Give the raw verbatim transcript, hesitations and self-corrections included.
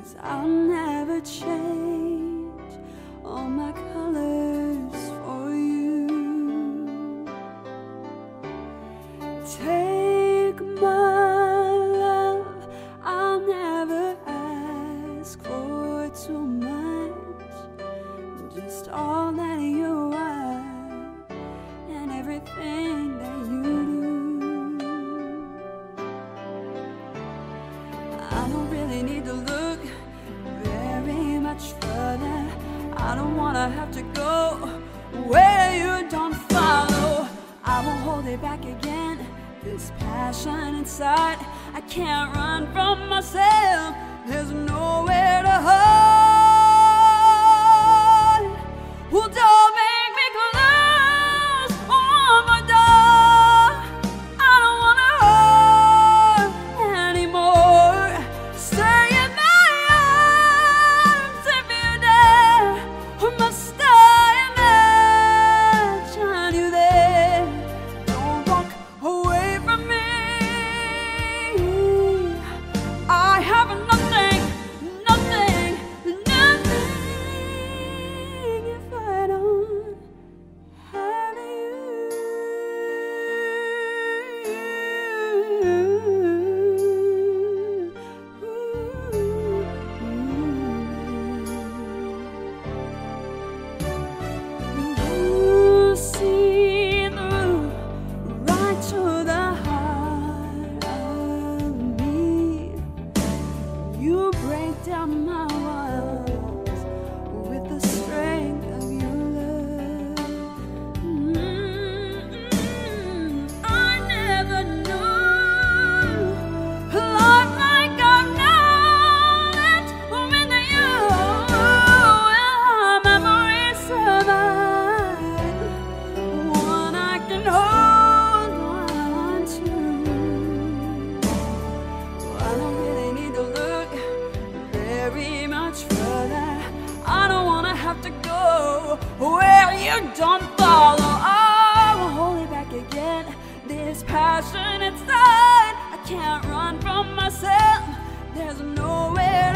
'cause I'll never change all my colors for you. Take my love, I'll never ask for too much, just all that you are and everything that you do. I don't really need to look very much further. I don't wanna have to go where you don't follow. I won't hold it back again. This passion inside, I can't run from myself. There's nowhere to hide. Well, don't make me close on my door. I don't wanna hurt anymore. Stay in my arms if you're there, or must I imagine you there? Don't walk away from me. I have nothing, nothing, nothing if I don't have you. You see through right to the heart of me. You break down my walls with the strength of your love. Mm-mm. I never knew love like I've known it with you. Our memories survive, one I can hold on to. I don't really need to look very much further. I don't wanna have to go where you don't follow. I will hold it back again. This passion inside, I can't run from myself. There's nowhere